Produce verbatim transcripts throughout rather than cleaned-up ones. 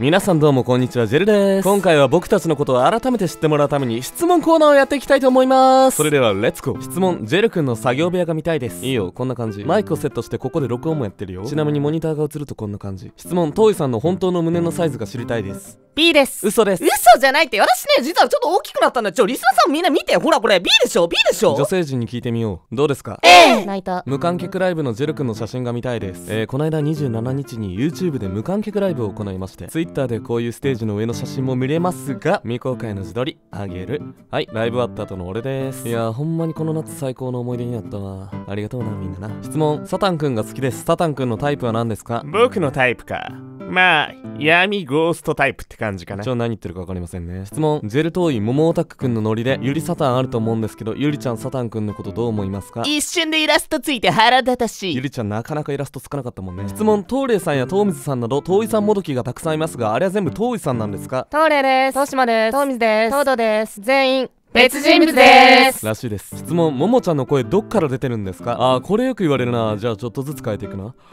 皆さんどうもこんにちは、ジェルです。今回は僕たちのことを改めて知ってもらうために質問コーナーをやっていきたいと思います。それではレッツゴー。質問、ジェル君の作業部屋が見たいです。いいよ、こんな感じ。マイクをセットしてここで録音もやってるよ。ちなみにモニターが映るとこんな感じ。質問、トーイさんの本当の胸のサイズが知りたいです。 B です。 嘘です。 嘘じゃないって。私ね、実はちょっと大きくなったんだ。ちょ、リスナーさんみんな見て。ほらこれ B でしょ B でしょ。 女性陣に聞いてみよう。どうですか？ A。 泣いた。 無観客ライブのジェル君の写真が見たいです。えー、この間にじゅうしちにちに YouTube で無観客ライブを行いまして、 Twitter でこういうステージの上の写真も見れますが、未公開の自撮りあげる。はい、ライブ終わった後の俺です。いやー、ほんまにこの夏最高の思い出になったわ。ありがとうな、みんなな。質問、サタン君が好きです。サタン君のタイプは何ですか？ 僕のタイプか。まあ、闇ゴーストタイプって感じかな。 ちょ、何言ってるか分かりませんね。質問、ジェルトーイモモオタク君のノリでゆりサタンあると思うんですけど、ゆりちゃんサタン君のことどう思いますか？ 一瞬でイラストついて腹立たしい。 ゆりちゃんなかなかイラストつかなかったもんね。質問、トーレイさんやトーミズさんなどトーイさんもどきがたくさんいますが、あれは全部トーイさんなんですか？ トーレイです。トーシマです。トーミズです。トードです。全員別人物ですらしいです。質問、ももちゃんの声どっから出てるんですか？あー、これよく言われるな。じゃあちょっとずつ変えていくな。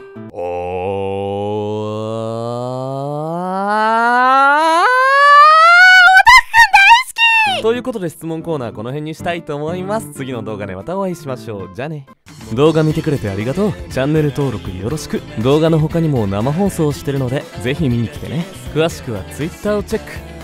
おーということで質問コーナーこの辺にしたいと思います。次の動画でまたお会いしましょう。じゃあね。動画見てくれてありがとう。チャンネル登録よろしく。動画の他にも生放送してるのでぜひ見に来てね。詳しくは Twitter をチェック。